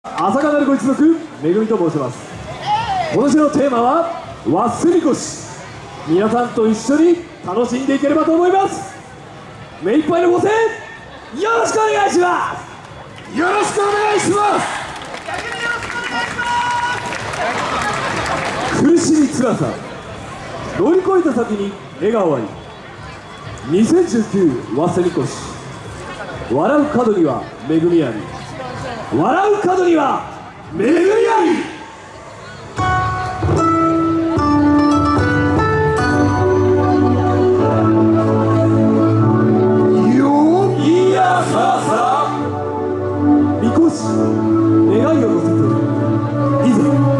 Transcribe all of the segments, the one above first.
朝霞鳴子一族めぐみと申します。今年のテーマは忘れみこし。皆さんと一緒に楽しんでいければと思います。目いっぱいのご声援よろしくお願いします。よろしくお願いします。苦しみ辛さ乗り越えた先に笑顔あり。2019忘れみこし。笑う角には恵みあり。笑う角には恵みあり。みこし願いを乗せていざ。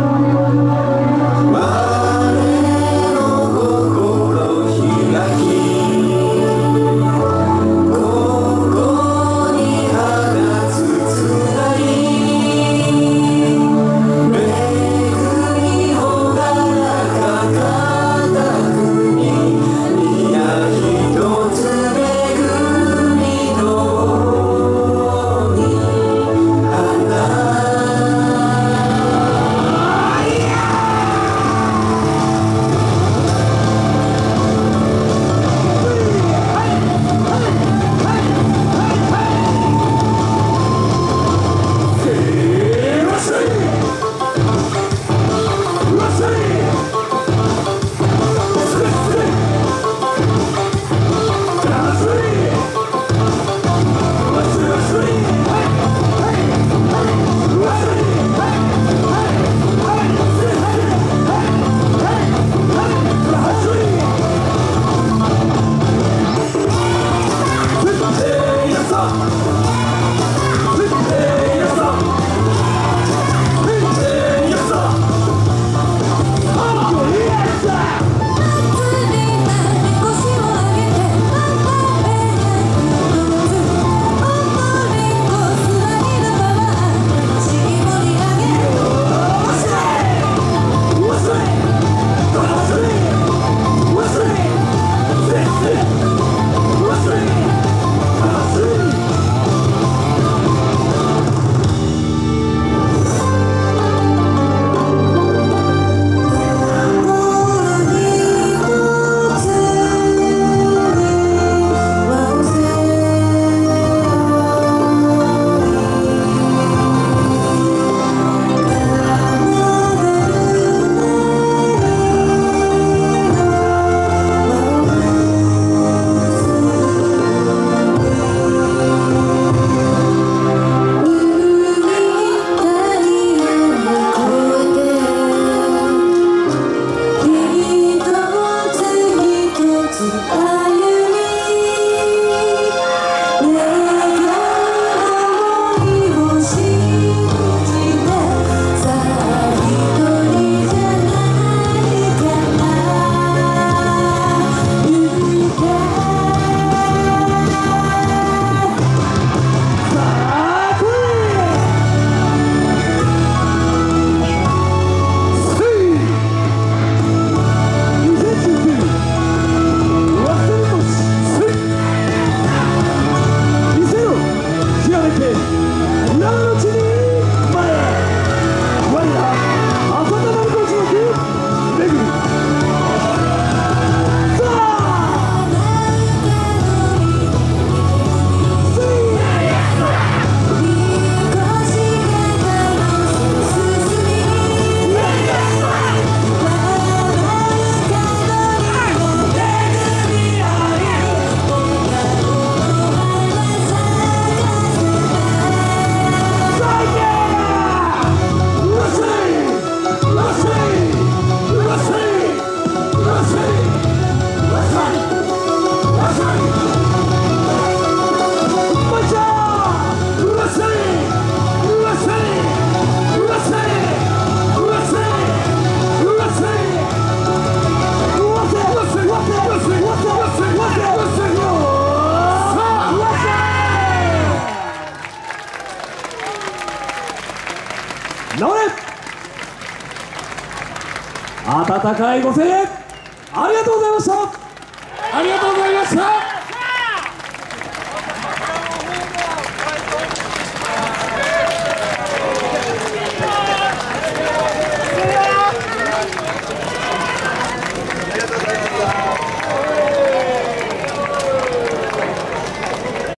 温かいご声援ありがとうございました。ありがとうございました。